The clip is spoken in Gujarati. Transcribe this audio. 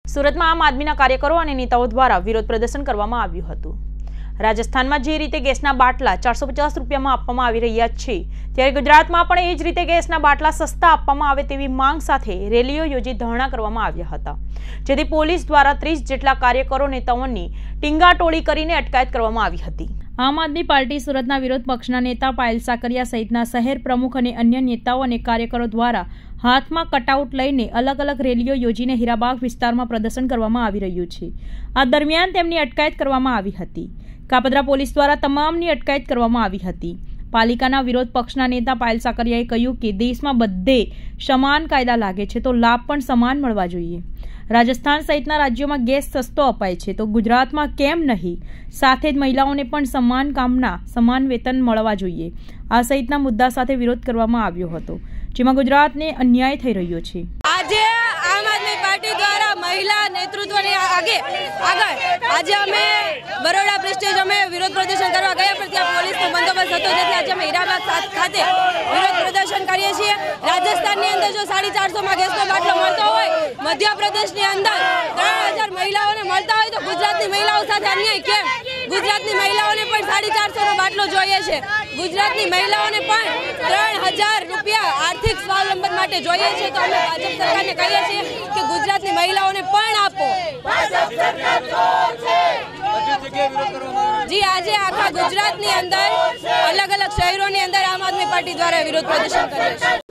સુરતમાં આમ આદમીના કાર્યકરો અને નેતાઓ દ્વારા વિરોધ પ્રદર્શન કરવામાં આવ્યું હતું। રાજસ્થાનમાં જે રીતે ગેસના બાટલા 450 રૂપિયામાં આપવામાં આવી રહ્યા છે, ત્યારે ગુજરાતમાં પણ એ જ રીતે ગેસના બાટલા સસ્તા આપવામાં આવે તેવી માંગ સાથે રેલીઓ યોજી ધરણા કરવામાં આવ્યા હતા, જેથી પોલીસ દ્વારા 30 જેટલા કાર્યકરો નેતાઓની ટીંગાટોળી કરીને અટકાયત કરવામાં આવી હતી। આમ આદમી પાર્ટી સુરતના વિરોધ પક્ષના નેતા પાયલ સાકરિયા સહિતના શહેર પ્રમુખ અને અન્ય નેતાઓ અને કાર્યકરો દ્વારા હાથમાં કટઆઉટ લઈને અલગ અલગ રેલીઓ યોજીને હીરાબાગ વિસ્તારમાં પ્રદર્શન કરવામાં આવી રહ્યું છે। આ દરમિયાન તેમની અટકાયત કરવામાં આવી હતી। કાપોદ્રા પોલીસ દ્વારા તમામની અટકાયત કરવામાં આવી હતી। પાલિકાના વિરોધ પક્ષના નેતા પાયલ સાકરિયાએ કહ્યું કે દેશમાં બધે સમાન કાયદા લાગે છે તો લાભ પણ સમાન મળવા જોઈએ। રાજસ્થાન સહિતના રાજ્યોમાં ગેસ સસ્તો અપાય છે તો ગુજરાતમાં કેમ નહીં? સાથે જ મહિલાઓને પણ સમાન કામના સમાન વેતન મળવા જોઈએ। આ સહિતના મુદ્દા સાથે વિરોધ કરવામાં આવ્યો હતો, જેમાં ગુજરાતને અન્યાય થઈ રહ્યો છે। આજે આમ આદમી પાર્ટી દ્વારા મહિલા નેતૃત્વની આગળ આજે અમે બરોડા પ્રેસ્ટેજ અમે વિરોધ પ્રદર્શન કરવા ગયા, પણ ત્યાં પોલીસનો બંદોબસ્ત હતો, જેથી આજે અમે હીરાબાગ ખાતે વિરોધ પ્રદર્શન કરીએ છીએ। રાજસ્થાનની અંદર જો 450 માં ગેસનો બાટલો મળતો હોય, મધ્યપ્રદેશની અંદર 3000 મહિલાઓને મળતા હોય, તો ગુજરાતની મહિલાઓ સાથે અન્યાય કેમ? ગુજરાતની મહિલાઓને પણ 450 નો બાટલો જોઈએ છે। ગુજરાતની મહિલાઓને પણ 3000 રૂપિયા આર્થિક સ્વાવલંબન માટે જોઈએ છે, તો અમે ભાજપ સરકારને કહીએ છીએ કે ગુજરાતની મહિલાઓને પણ આપો। જી આજે આખા ગુજરાતની અંદર અલગ અલગ શહેરોની અંદર આમ આદમી પાર્ટી દ્વારા વિરોધ પ્રદર્શન કર્યું છે।